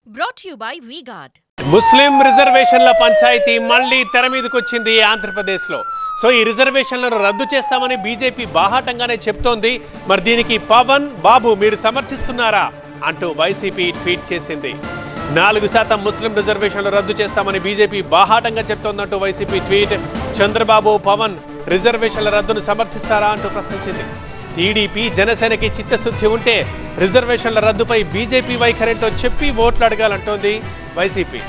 Brought to you by V-Guard. ముస్లిం రిజర్వేషన్ల పంచాయతీ మళ్ళీ తెర మీదకొచ్చింది ఆంధ్రప్రదేశ్లో. సో ఈ రిజర్వేషన్లను రద్దు చేస్తామని బీజేపీ బాహాటంగానే చెప్తోంది. మరి దీనికి పవన్ బాబు మీరు సమర్థిస్తున్నారా అంటూ వైసీపీ ట్వీట్ చేసింది. 4% ముస్లిం రిజర్వేషన్లు రద్దు చేస్తామని బీజేపీ బాహాటంగా చెప్తోందంటూ వైసీపీ ట్వీట్. చంద్రబాబు పవన్ రిజర్వేషన్ల రద్దును సమర్థిస్తారా అంటూ ప్రశ్నించింది. టీడీపీ జనసేనకి చిత్తశుద్ధి ఉంటే రిజర్వేషన్ల రద్దుపై బీజేపీ వైఖరేంటో చెప్పి ఓట్లు అడగాలంటోంది YCP.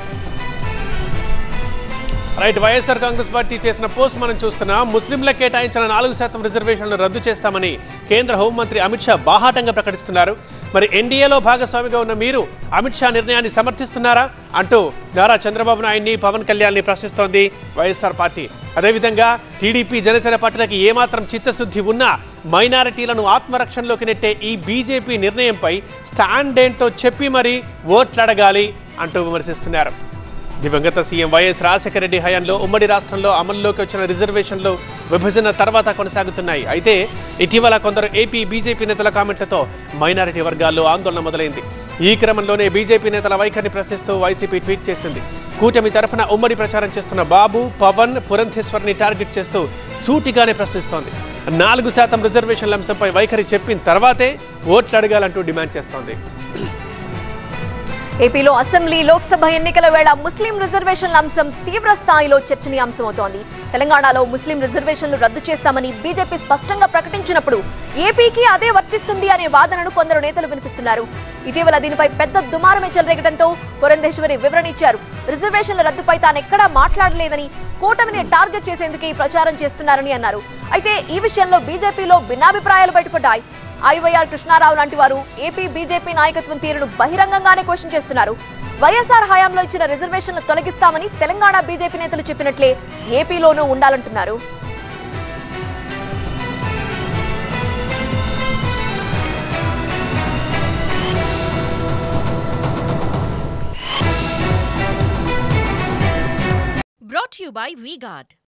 Right, YSR Congress party చేసిన పోస్ట్ మనం చూస్తున్నాం. ముస్లింలకు కేటాయించిన 4% రిజర్వేషన్లు రద్దు చేస్తామని కేంద్ర హోంమంత్రి అమిత్ షా బాహాటంగా ప్రకటిస్తున్నారు. మరి ఎన్డీఏలో భాగస్వామిగా ఉన్న మీరు అమిత్ షా నిర్ణయాన్ని సమర్థిస్తున్నారా అంటూ నారా చంద్రబాబు నాయుడిని పవన్ కళ్యాణ్ని ప్రశ్నిస్తోంది వైఎస్ఆర్ పార్టీ. అదేవిధంగా టీడీపీ జనసేన పార్టీలకి ఏమాత్రం చిత్తశుద్ధి ఉన్నా మైనారిటీలను ఆత్మరక్షణలోకి నెట్టే ఈ బీజేపీ నిర్ణయంపై స్టాండ్ ఏంటో చెప్పి మరీ ఓట్లడగాలి అంటూ విమర్శిస్తున్నారు. దివంగత సీఎం వైఎస్ రాజశేఖర రెడ్డి హయాంలో ఉమ్మడి రాష్ట్రంలో అమల్లోకి వచ్చిన రిజర్వేషన్లు విభజన తర్వాత కొనసాగుతున్నాయి. అయితే ఇటీవల కొందరు ఏపీ బీజేపీ నేతల కామెంట్లతో మైనారిటీ వర్గాల్లో ఆందోళన మొదలైంది. ఈ క్రమంలోనే బీజేపీ నేతల వైఖరిని ప్రశ్నిస్తూ వైసీపీ ట్వీట్ చేసింది. కూటమి తరఫున ఉమ్మడి ప్రచారం చేస్తున్న బాబు, పవన్, పురంధేశ్వర్ని టార్గెట్ చేస్తూ సూటిగానే ప్రశ్నిస్తోంది. 4% రిజర్వేషన్ల అంశంపై వైఖరి చెప్పిన తర్వాతే ఓట్లు అడగాలంటూ డిమాండ్ చేస్తోంది. ఏపీలో అసెంబ్లీ, లోక్సభ ఎన్నికల వేళ ముస్లిం రిజర్వేషన్ల అంశం తీవ్ర స్థాయిలో చర్చనీయాంశమవుతోంది. తెలంగాణలో ముస్లిం రిజర్వేషన్లు రద్దు చేస్తామని బీజేపీ స్పష్టంగా ప్రకటించినప్పుడు ఏపీకి అదే వర్తిస్తుంది అనే వాదనను కొందరు నేతలు వినిపిస్తున్నారు. ఇటీవల దీనిపై పెద్ద దుమారమే చెలరేగడంతో పురంధేశ్వరి వివరణ ఇచ్చారు. రిజర్వేషన్ల రద్దుపై తానెక్కడా మాట్లాడలేదని, కూటమిని టార్గెట్ చేసేందుకే ఈ ప్రచారం చేస్తున్నారని అన్నారు. అయితే ఈ విషయంలో బీజేపీలో భిన్నాభిప్రాయాలు బయటపడ్డాయి. ఐవైఆర్ కృష్ణారావు లాంటి వారు ఏపీ బీజేపీ నాయకత్వం తీరును బహిరంగంగానే క్వశ్చన్ చేస్తున్నారు. వైఎస్ఆర్ హయాంలో ఇచ్చిన రిజర్వేషన్లు తొలగిస్తామని తెలంగాణ బీజేపీ నేతలు చెప్పినట్లే ఏపీలోనూ ఉండాలంటున్నారు. Brought to you by V-Guard.